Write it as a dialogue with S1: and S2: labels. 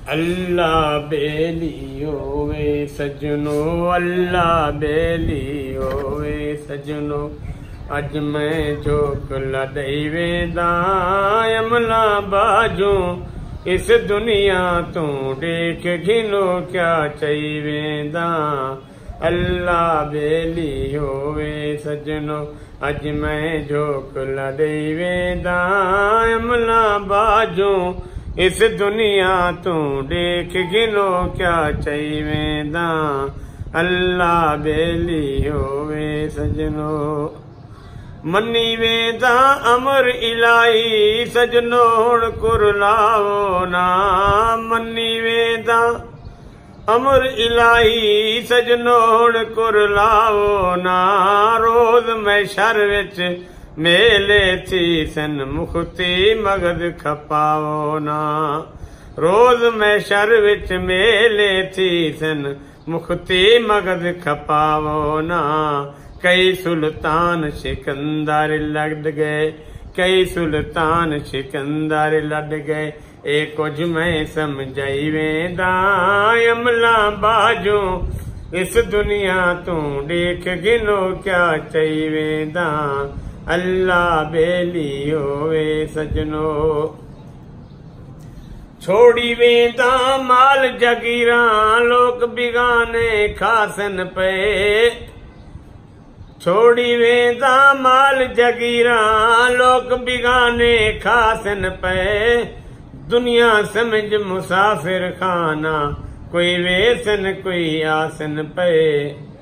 S1: अल्लाह बेली होवे सजनो, अल्लाह बेली होवे सजनो। अज मैं जोक लदई वेंदा अमला बाजू, इस दुनिया तू देख घिनो क्या चई वेंदा। अल्लाह बेली होवे सजनो, अज मैं जोक लदई वेंदा अमला बाजू, इस दुनिया तू देख घिनो क्या चई वेंदा। अल्लाह बेली होवे सजनो, मनी वेंदा अमर इलाही सजनो कुरलाओ ना। मनी वेंदा अमर इलाही सजनो कुरलाओ ना। रोज मैशर विच मेले थी सन मुक्ति मगद खपाओ ना। रोज मैशर विच मेले थी सन मुक्ति मगद खपाओ ना। कई सुल्तान सिकंदर लड़ गए, कई सुल्तान सिकंदर लड़ गए। ए कुछ मैं समझाई वेंदा अमला बाजू, इस दुनिया तू देख घिनो क्या चई वेंदा। अल्लाह बेली होवे सजनो, छोड़ी वेंदा माल जगीरा लोक बिगाने खासन पे। छोड़ी वेंदा माल जगीरा लोक बिगाने खासन पे। दुनिया समझ मुसाफिर खाना, कोई वेसन कोई आसन पे।